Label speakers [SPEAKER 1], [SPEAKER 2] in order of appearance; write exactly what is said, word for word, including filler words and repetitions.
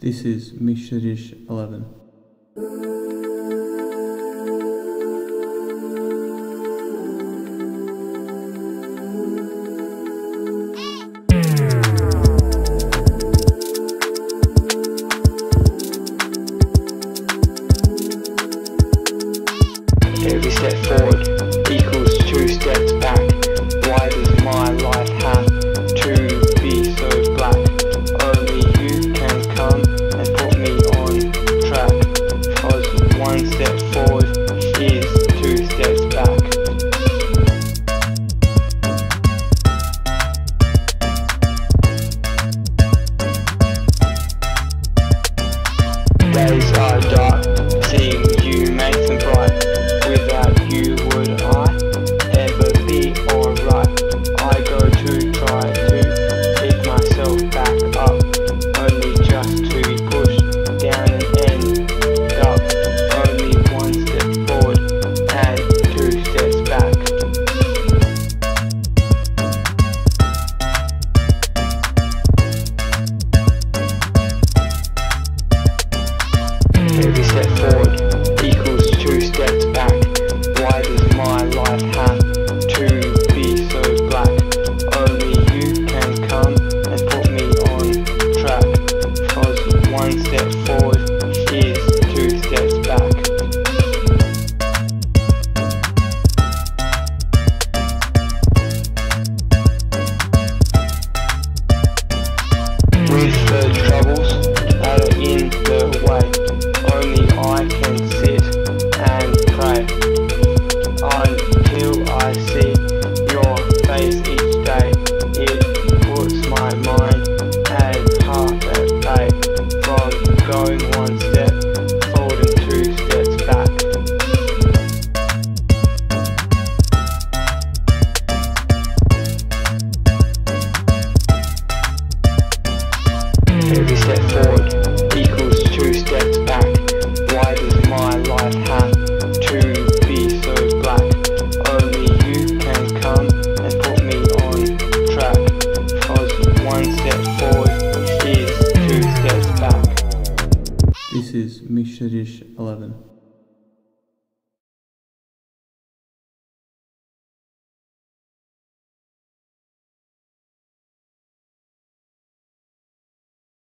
[SPEAKER 1] This is Mishthedish eleven.
[SPEAKER 2] Every step forward equals two steps back. Why does my life have to be so black? Only you can come and put me on track. Cause one step forward is two steps back. Days are dark, seeing you makes them bright. Without you would I ever be alright? I go to try to pick myself back up, only just to be pushed down and end up. Only one step forward and two steps back. Every step forward equals two steps back. Why does my life have to be so black? Only you can come and put me on track. Cause one step forward is two steps back. With the troubles that are in the way, only I can sit and pray until I see your face each day. It puts my mind and heart at bay from going one step forward and two steps back. Every step forward equals two steps back. Why does my life have to be so black? Only you can come and put me on track. Cause one step forward is two steps back.
[SPEAKER 1] This is Mishthedish eleven.